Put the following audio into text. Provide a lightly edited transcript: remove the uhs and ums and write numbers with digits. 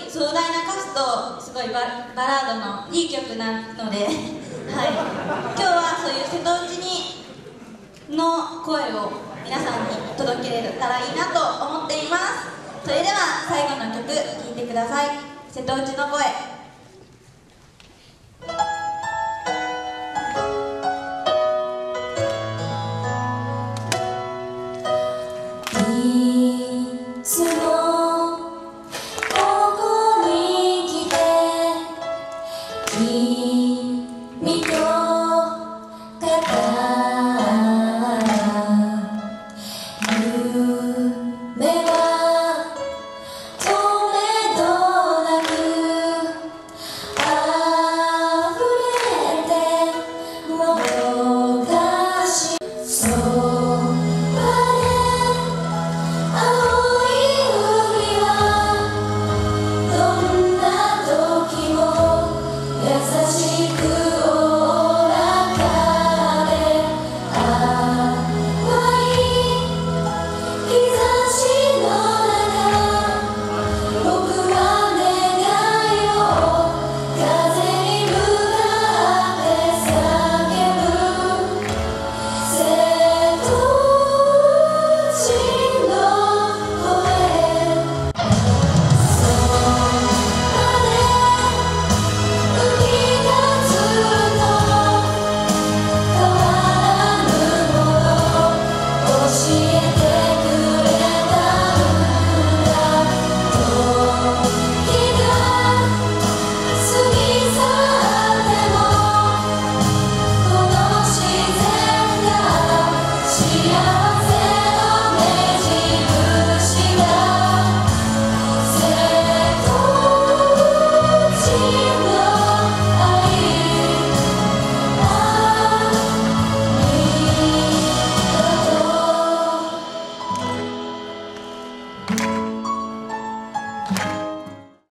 壮大な歌詞とすごいバラードのいい曲なので、はい、今日はそういう瀬戸内の声を皆さんに届けれたらいいなと思っています。それでは最後の曲聴いてください。瀬戸内の声。